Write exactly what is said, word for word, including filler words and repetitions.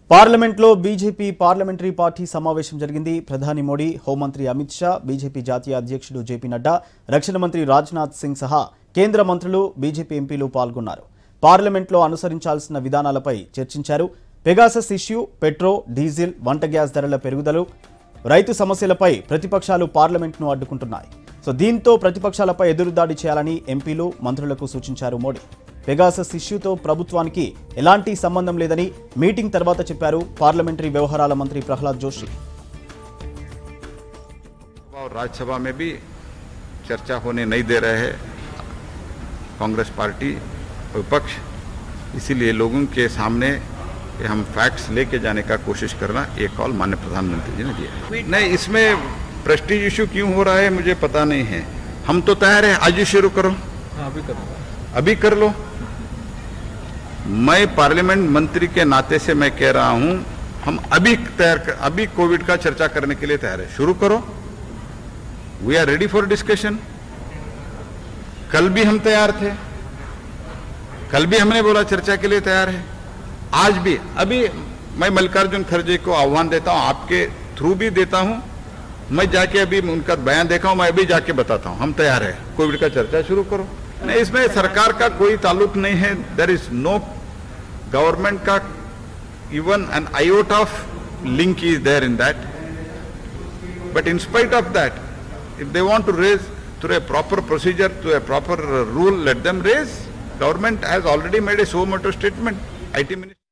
పార్లమెంట్లో BJP parliamentary party సమావేశం జరిగింది. ప్రధాని మోడీ, హోంమంత్రి అమిత్ షా, బీజేపీ జాతీయ అధ్యక్షుడు జేపీ నడ్డా, రక్షణ మంత్రి రాజ్నాథ్ సింగ్ సహా కేంద్ర మంత్రులు, బీజేపీ ఎంపీలు పాల్గొన్నారు. పార్లమెంట్లో అనుసరించాల్సిన విధానాలపై చర్చించారు. పెగాసస్ ఇష్యూ, పెట్రోల్, డీజిల్, వంట గ్యాస్ ధరల పెరుగుదల, రైతు సమస్యలపై ప్రతిపక్షాలు పార్లమెంట్ను అడ్డుకుంటున్నాయి. సో దీంతో ప్రతిపక్షాలపై ఎదురుదాడి చేయాలని ఎంపీలు, మంత్రులకు సూచించారు మోడీ. పెగాసస్ ఇష్యూతో ప్రభుత్వానికి ఎలాంటి సంబంధం లేదని మీటింగ్ తర్వాత చెప్పారు పార్లమెంటరీ వ్యవహారాల మంత్రి ప్రహ్లాద్ జోషి. राज्यसभा में भी चर्चा होने नहीं दे रहे हैं कांग्रेस पार्टी विपक्ष, इसीलिए लोगों के सामने हम फैक्ट्स लेके जाने का कोशिश करना ये कॉल माननीय प्रधानमंत्री जी ने दिया. नहीं, इसमें प्रेस्टीज इशू क्यों हो रहा है मुझे पता नहीं है. हम तो तैयार है, आज ही शुरू करो. अभी कर अभी कर लो. मैं पार्लियामेंट मंत्री के नाते से मैं कह रहा हूं, हम अभी तैयार कर, अभी कोविड का चर्चा करने के लिए तैयार है. शुरू करो. We are ready for discussion. कल भी हम तैयार थे, कल भी हमने बोला चर्चा के लिए तैयार है. आज भी, अभी मैं मल्लिकार्जुन खड़गे को आह्वान देता हूं, आपके थ्रू भी देता हूं. मैं जाके अभी उनका बयान देखा हूं, मैं अभी जाके बताता हूं. हम तैयार है, कोविड का चर्चा शुरू करो. नहीं, इसमें सरकार का कोई ताल्लुक नहीं है. देयर इज नो गवर्नमेंट का even an iota of link is there in that. But in spite of that, if they want to raise through a proper procedure, to a proper rule, let them raise. Government has already made a suo motu statement. I T Minister